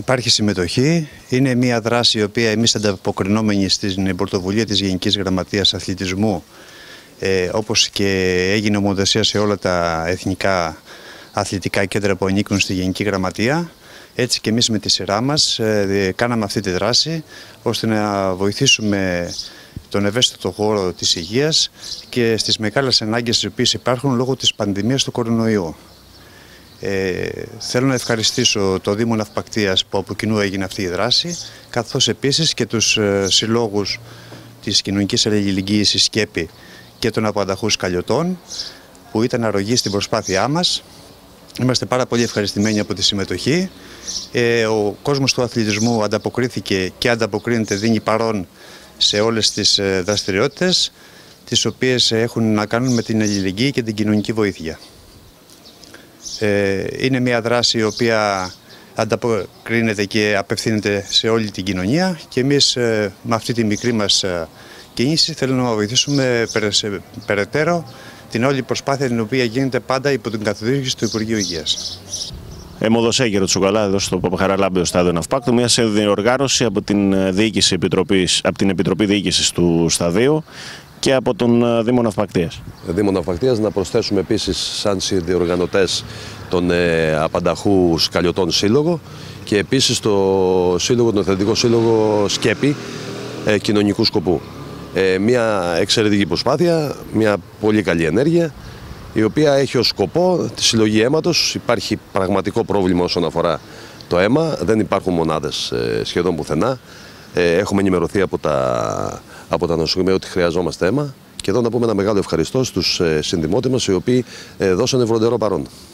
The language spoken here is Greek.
Υπάρχει συμμετοχή. Είναι μια δράση η οποία εμείς ανταποκρινόμενοι στην πρωτοβουλία της Γενικής Γραμματείας Αθλητισμού, όπως και έγινε ομοδεσία σε όλα τα εθνικά αθλητικά κέντρα που ανήκουν στη Γενική Γραμματεία, έτσι και εμείς με τη σειρά μας κάναμε αυτή τη δράση ώστε να βοηθήσουμε τον ευαίσθητο χώρο της υγείας και στις μεγάλες ανάγκες οι οποίες υπάρχουν λόγω της πανδημίας του κορονοϊού. Θέλω να ευχαριστήσω το Δήμο Ναυπακτίας που από κοινού έγινε αυτή η δράση, καθώς επίσης και τους συλλόγους της Κοινωνικής Αλληλεγγύης ΣΚΕΠΗ και των Απανταχού Σκαλιωτών που ήταν αρρωγοί στην προσπάθειά μας. Είμαστε πάρα πολύ ευχαριστημένοι από τη συμμετοχή. Ο κόσμος του αθλητισμού ανταποκρίθηκε και ανταποκρίνεται, δίνει παρόν σε όλες τις δραστηριότητες τις οποίες έχουν να κάνουν με την αλληλεγγύη και την κοινωνική βοήθεια. Είναι μια δράση η οποία ανταποκρίνεται και απευθύνεται σε όλη την κοινωνία και εμείς με αυτή τη μικρή μας κίνηση θέλουμε να βοηθήσουμε περαιτέρω την όλη προσπάθεια την οποία γίνεται πάντα υπό την καθοδήγηση του Υπουργείου Υγείας. Αιμοδοσέ, κύριε Τσουκαλά, εδώ στο Παπαχαραλάμπιο Στάδιο Ναυπάκτου, μια διοργάνωση από την Επιτροπή Διοίκησης του Σταδίου και από τον Δήμο Ναυπακτίας. Δήμο Ναυπακτίας, να προσθέσουμε επίσης σαν συνδιοργανωτές τον Απανταχού Σκαλιωτών Σύλλογο και επίσης τον Αθλητικό Σύλλογο ΣΚΕΠΗ κοινωνικού σκοπού. Μια εξαιρετική προσπάθεια, μια πολύ καλή ενέργεια, η οποία έχει ως σκοπό τη συλλογή αίματος. Υπάρχει πραγματικό πρόβλημα όσον αφορά το αίμα, δεν υπάρχουν μονάδες σχεδόν πουθενά. Έχουμε ενημερωθεί από τα νοσοκομεία ότι χρειαζόμαστε αίμα και εδώ να πούμε ένα μεγάλο ευχαριστώ στους συνδημότες μας οι οποίοι δώσανε βροντερό παρόν.